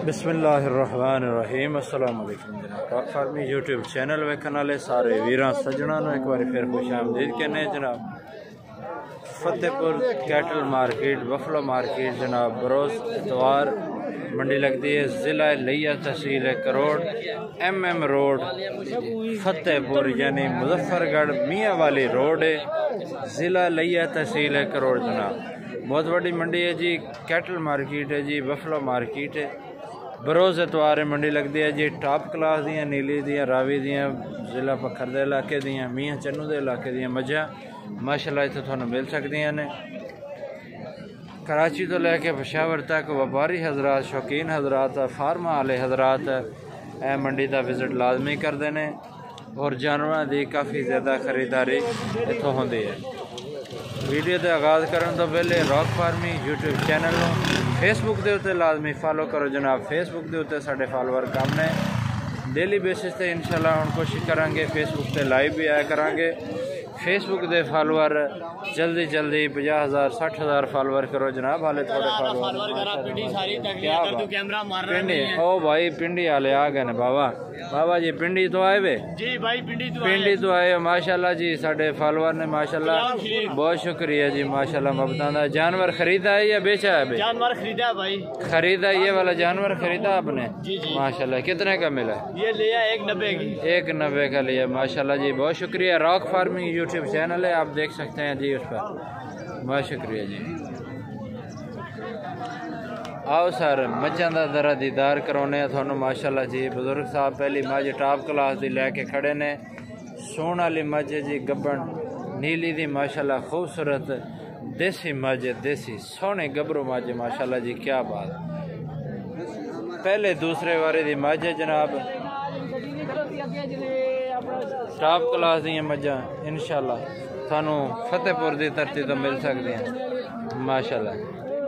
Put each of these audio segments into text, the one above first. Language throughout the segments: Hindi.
बिस्मिल्लाहिर्रहमानिर्रहीम। अस्सलाम वालेकुम जनाब। टॉक फार्मी यूट्यूब चैनल वेखन वाले सारे वीरां सज्जणा नूं एक बार फिर खुश आमदीद कहने जनाब। Fatehpur cattle market buffalo market जनाब बरोज़ इतवार मंडी लगती है। ज़िला लिया तहसील करोड़ MM रोड फतेहपुर यानी मुजफ्फरगढ़ मियाँ वाली रोड है। ज़िला लिया तहसील करोड़ जनाब। बहुत बड़ी मंडी है जी। कैटल मार्केट है जी, बफलो मार्केट है। बरोज़ इतवार मंडी लगती है जी। टॉप क्लास दियाँ नीली दियाँ रावी दियाँ ज़िला पखर दे इलाके दियाँ मियाँ चन्नू दे इलाके दियां मझां माशाअल्लाह इत्थे तुहानूं मिल सकदियां ने। कराची तो लैके पेशावर तक व्यापारी हजरात शौकीन हजरात फार्मा वाले हजरात ए मंडी का विजिट लाजमी करते हैं और जानवरों की काफ़ी ज़्यादा खरीदारी इत्थों होंदी है। वीडियो के आगाज़ करने तो पहले रॉक फार्मी यूट्यूब चैनल फेसबुक के उत्ते लाजमी फॉलो करो जनाब। फेसबुक के उत्ते साढ़े फॉलोअर कम ने। डेली बेसिस पे इंशाल्लाह हम कोशिश करांगे फेसबुक पे लाइव भी आया करांगे। फेसबुक के फॉलोअर जल्दी 50,000 60,000 फॉलोअर करो जनाब। हाले थोड़े फॉलोअर पिंडी ओ भाई पिंडी वाले आ गए बाबा। बाबा जी पिंडी तो आए वे जी भाई पिंडी तो आए माशाल्लाह जी। साढ़े फॉलोअर ने माशाल्लाह बहुत शुक्रिया जी माशाल्लाह। मबता जानवर खरीदा है या बेचा है? जानवर खरीदा भाई। खरीदा ये वाला जानवर खरीदा आपने? जी जी माशाल्लाह। कितने का मिला? ये लिया 190 की। 190 का लिया माशाल्लाह जी। बहुत शुक्रिया। रॉक फार्मिंग यूट्यूब चैनल है, आप देख सकते हैं जी उस पर। बहुत शुक्रिया जी। आओ सर मझां का जरा दीदार करवाने थानू माशाल्लाह जी। बुजुर्ग साहब पहली मझ टॉप क्लास की लैके खड़े ने। सोहण वाली मझ जी गब्बन नीली दी माशाल्लाह खूबसूरत देसी मझ देसी सोहने गबरू मझ माशाल्लाह जी। क्या बात। पहले दूसरे वारे दी मझ है जनाब। टॉप क्लास दी मझां इंशाल्लाह थानू फतेहपुर की धरती तो मिल सकती हैं माशाल्लाह।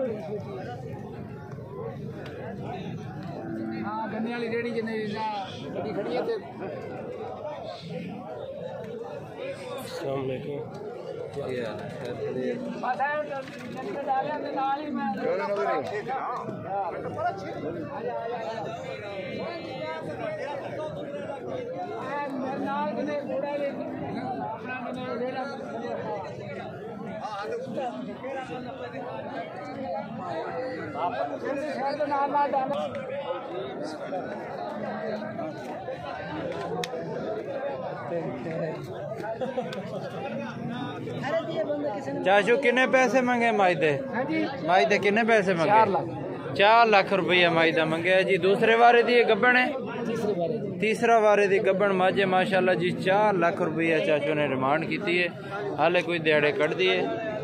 चाचू किन्ने पैसे मंगे माइदे? माइदे किन्ने पैसे मंगे? 4 लाख रुपया माइदा मंगे जी। दूसरे वारे दी गब्बन है? तीसरा वारे दी गब्बन माजे माशाल्लाह जी। 4 लाख रुपया चाचू ने डिमांड की है। हाले कोई दिहाड़े कट दिए।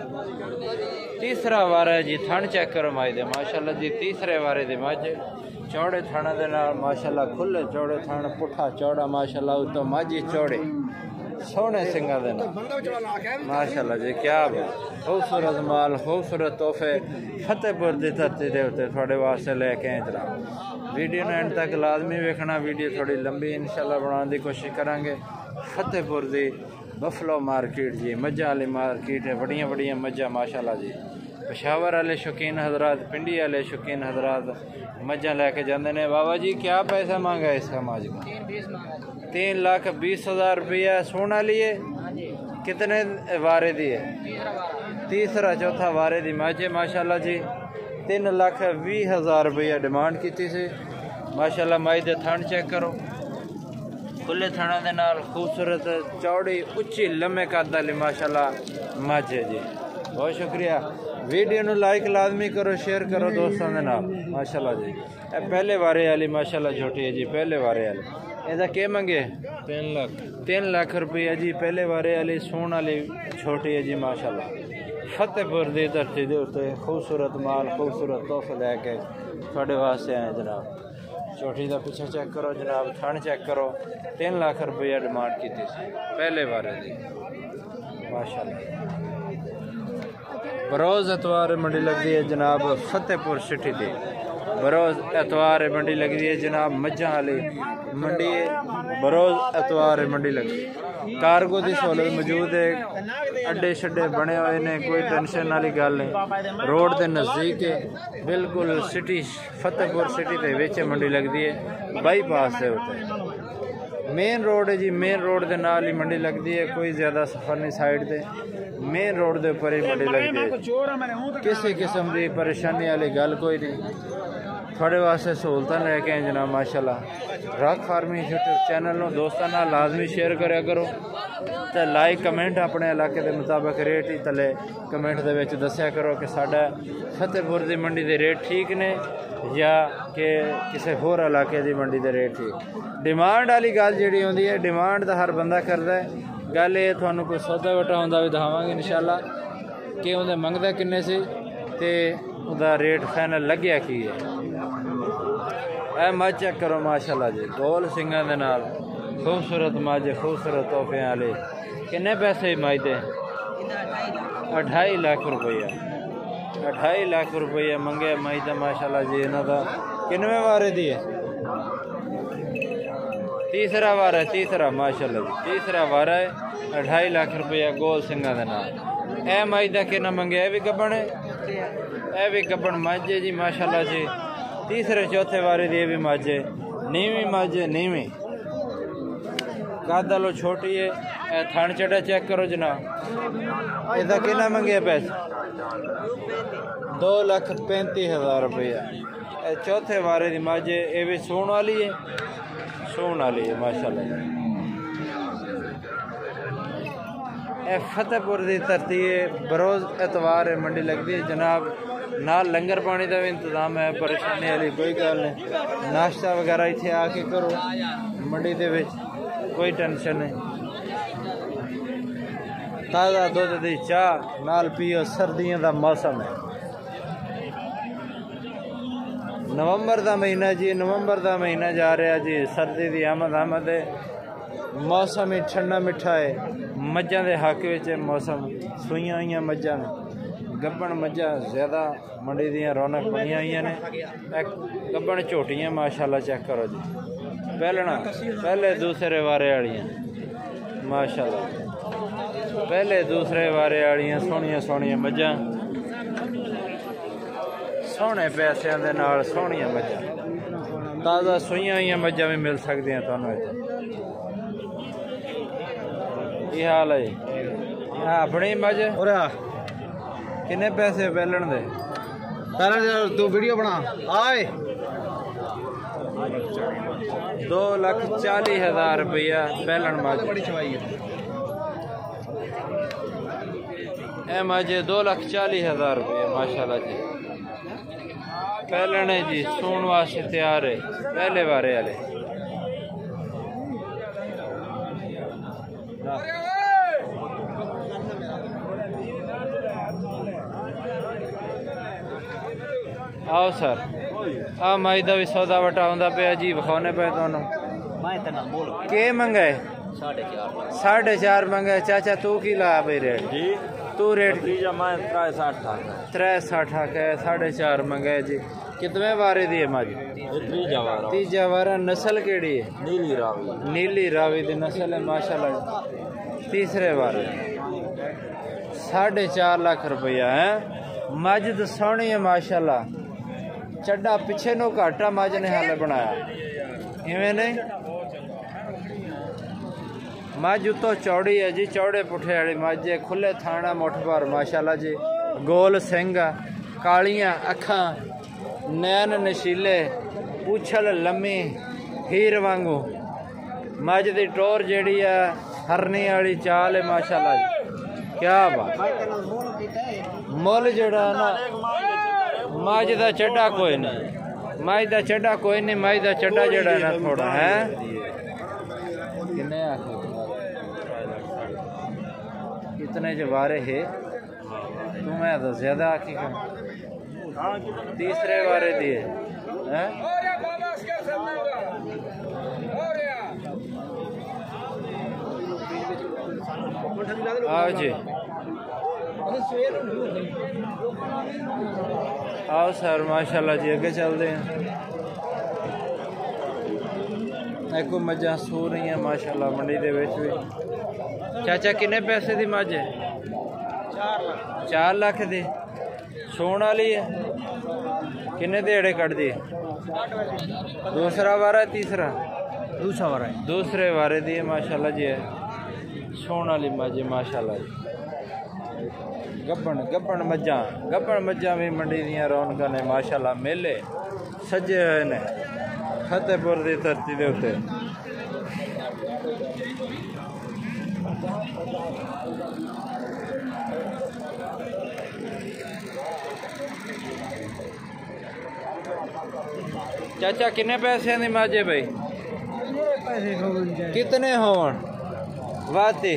तीसरा वारा है जी। थन चेक करो माइदे माशाल्लाह जी। तीसरे वारे दी मझ चौड़े थाना दे नाल माशाल्लाह खुले चौड़े थान पुठा चौड़ा माशाल्लाह उतो माझी चौड़े सोहने सिंगा दे नाल माशाल्लाह जी। क्या खूबसूरत माल खूबसूरत तोहफे फतेहपुर की धरती के उत्ते थोड़े वास्ते लेके आए जनाब। वीडियो ने एंड तक लाजमी वेखना। वीडियो थोड़ी लंबी इंशाल्लाह बनाने की कोशिश करांगे। फतेहपुर की बफलो मार्केट जी मझां वाली मार्केट है। बड़ियां बड़ियां मझां माशाल्लाह जी। पेशावर वाले शौकीन हजरात पिंडी वाले शौकीन हजरात मझां लैके जाते हैं। बाबा जी क्या पैसा मांगा है इसका मझ का? 3,20,000 रुपया। सोना लिए कितने वारे दी है? तीसरा चौथा वारे दी मझ माशाल्लाह जी। 3,20,000 रुपया डिमांड की थी माशाल्लाह। मझ दे थन चेक करो खुले थाना दे नाल खूबसूरत चौड़ी उच्ची लम्बे कद वाली माशाल्लाह मझ है जी। बहुत शुक्रिया। वीडियो नू लाइक लाजमी करो शेयर करो दोस्तों के नाल माशाल्लाह जी। पहले वारे वाली माशाल्लाह छोटी है जी। पहले वारे वाली ਇਹਦਾ के मंगे? 3 लाख रुपया जी। पहले वारे वाली सोहण वाली छोटी है जी माशाल्लाह। फतेहपुर की धरती के उत्ते खूबसूरत माल खूबसूरत तोहफे लैके थोड़े वास्ते आए जनाब। छोटी का पिछा चेक करो जनाब। थन चेक करो। 3 लाख रुपया डिमांड की थी पहले वारे की माशाल्लाह। बरोज़ इतवार मंडी लगती है जनाब फतेहपुर सिटी की। बरोज़ एतवार मंडी लगती है जनाब, मज्झां वाली मंडी है, बरोज़ एतवार मंडी लगती है। कार्गो की सहूलत मौजूद है, अड्डे शड्डे बने हुए ने, कोई टेंशन वाली गल नहीं, रोड के नज़दीक है, बिल्कुल सिटी फतेहपुर सिटी के विच मंडी लगती है, बाईपास है उत्ते मेन रोड है जी, मेन रोड के नाल ही मंडी लगती है, कोई ज़्यादा सफर नहीं, साइड से मेन रोड के उपर ही मंडी लगती है, किसी किस्म की परेशानी वाली गल कोई नहीं। थोड़े वास्ते सहूलत लैके आए जनाब माशाल्लाह। राग फार्मिंग यूट्यूब चैनल में दोस्तों नाल लाजमी शेयर कराया करो, तो लाइक कमेंट अपने इलाके के मुताबिक रेट ही तले कमेंट दे विच दस्या करो कि साडा फतेहपुर की मंडी के रेट ठीक ने या कि किसी होर इलाके की मंडी के रेट ठीक। डिमांड वाली गल जी होंदी है, डिमांड तो हर बंदा करता है, गल ये थानू कोई सौदा वटा होंदा भी दिखावांगे इंशाल्लाह कि उन्हें मंगदा किन्ने सी ते उहदा रेट फाइनल लग्या की है। ए मज चेक करो माशाल्लाह जी, गोल सिंगां दे नाल खूबसूरत मज, खूबसूरत तोहफे वाले। किन्ने पैसे मज दे? 2.5 लाख रुपया, 2.5 लाख रुपया मंगे मज दा माशाल्लाह जी। इन्हां दा किन्नवें वारे दी है? तीसरा वारा है, तीसरा माशाल्लाह जी, तीसरा वारा है। 2.5 लाख रुपया गोल सिंगां दे नाल। ए मज दा किन्ना मंगे? ए भी गब्बण है, ए भी गब्बण मज है जी माशाल्लाह जी। तीसरे चौथे वारे दी भी मज है, नीवी मज है, नीवी कद लो छोटी है। ए थन चढ़ा चेक करो जनाब, इसका कितना मंगे पैसे? 2,35,000 रुपया। चौथे वारे दी मज है, ये भी सूण वाली है, सूण वाली है माशाल्लाह। ए फतेहपुर की धरती है, बरोज़ एतवार मंडी लगती है जनाब, नाल लंगर पानी का भी इंतजाम है, परेशानी वाली कोई गल नहीं। नाश्ता वगैरह इत्थे आके करो मंडी दे विच, कोई टेंशन नहीं। ताज़ा दुध की चाह नाल पियो, सर्दियों का मौसम है, नवंबर का महीना जी, नवंबर का महीना जा रहा जी, सर्दी की आमद है, मौसम ही ठंडा मिठा है, मज्झां दे हक विच मौसम, सूइयां हुई मज्झां गब्बण मज्झां ज़्यादा मंडी दी रौनक बनिया हुई ने। गब्बण झोटियां माशाल्लाह चेक करो जी, पहलना पहले दूसरे वारे वालियां माशाल्लाह, पहले दूसरे वारे वालियां सोहणियां सोहणियां मज्झां, सोहणे पैसों के नाल सोहणियां मज्झां, ताज़ा सूइयां हुई मज्झां भी मिल सकदियां तुहानूं इत्थे। की हाल है जी? अपनी मज किन्ने पैसे पहलन दे? तू वीडियो बना आए। 2,40,000 रुपया पहलन मज, ए मज 2,40,000 रुपया माशाल्लाह जी। पहलन है जी, सूण वास्ते तैयार है, पहले वारे वाले। आओ सर, आ मज का भी सौदा वटा आंदा पे जी, विखाने पे तुहानू। के मंगे? 4.5 मंगे। चाचा तू की लाया भाई रेट? जी तू रेट? 360 है, 4.5 मंगे जी। कितने वारे दी है मज? तीजा वारा। नस्ल केड़ी है? नीली रावी, नीली रावी दी नस्ल है माशाल्लाह। तीसरे वारे 4.5 लाख रुपया है। मज तो सोहनी है माशाल्लाह, चड्डा पिछे नो घाटा मज ने हाले बनाया, इवें नहीं। मज उतो चौड़ी है जी, चौड़े पुठे वाली मज है, खुले थाना मुठ भर माशाल्लाह जी, गोल सिंग, कालियां अखां, नैन नशीले, पूछल लम्मी हीर वांगू। मज की टोर जेड़ी है हरनी वाली चाल है माशाल्लाह जी। क्या बात, मुल जड़ा ना मज का चड्डा कोई नहीं, मज का चड्डा कोई नहीं, मज का चड्डा जड़ा ना थोड़ा है। कितने जवारे है तुम्हें तो ज्यादा आखी का। तीसरे वारे दिए हैं। आओ जी आओ सर माशाल्लाह जी अगे चलते हैं। एक मझां सू रही हैं माशाल्लाह मंडी दे विच भी। चाचा किन्ने पैसे दी मझ है? 4 लाख दी सोण वाली है। किन्ने देड़े कट दी? दूसरा वारा तीसरा दूसरे वारे दी है माशाल्लाह जी है। सोण वाली मझ माशाल्लाह जी। गब्बन मझां भी मंडी दियां रौनकां ने माशाल्लाह। मेले सजे हुए ने फतेहपुर की धरती के उत्ते। चाचा किन्ने पैसे दी मझ है भाई? कितने होवन? वाती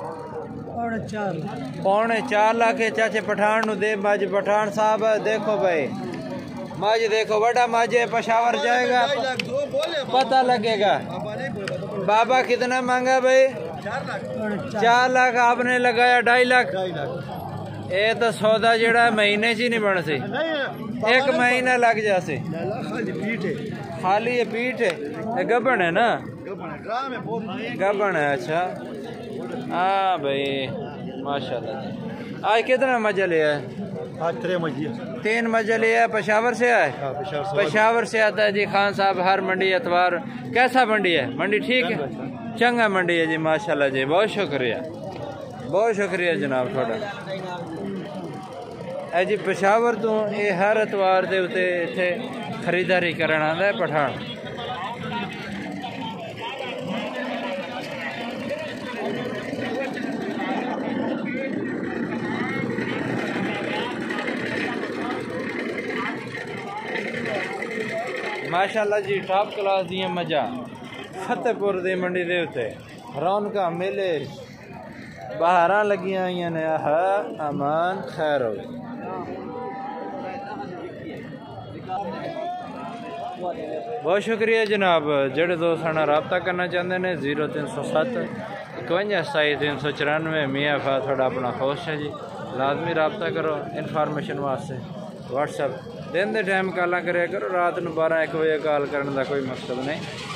4.5 लाख है। चाचे पठान नु दे मझ। पठान साहब देखो भाई मझ देखो, बड़ा मझ है, पेशावर जाएगा पता लगेगा। बाबा कितना मांगा भाई? 4 लाख आपने लगाया 2.5 लाख। ये तो सौदा जड़ा महीने च ही नहीं बन सी, 1 महीना लग जासे। खाली ये पीठ है, गबन है ना? गबन है। अच्छा हाँ भाई माशाल्लाह। आज कितना मजा लिया है? आज 3 मजा लिया है। पेशावर से आए? पेशावर से आता है जी खान साहब। हर मंडी एतवार। कैसा मंडी है? मंडी ठीक है, चंगा मंडी है जी माशाल्लाह जी। बहुत शुक्रिया जनाब थोड़ा। जी पेशावर तो ये हर एतवार के उत्ते इत्थे खरीदारी करन आंदा है पठान। माशाल्लाह जी टॉप क्लास दी मझां फतेहपुर दी मंडी दे उत्ते। रौनकां मेले बहारां लगियां हुई ने। अमान खैर हो। बहुत शुक्रिया जनाब। जेड़े दोस्त साढ़ा रबता करना चाहते हैं 0307 51 27 394 मियाँ फा थोड़ा अपना होस्ट है जी। लाजमी रबता करो इन्फॉर्मेशन वास्ते। व्हाट्सएप दिन के टाइम कॉल करा करो, रात को 12-1 बजे कॉल करने का कोई मकसद नहीं।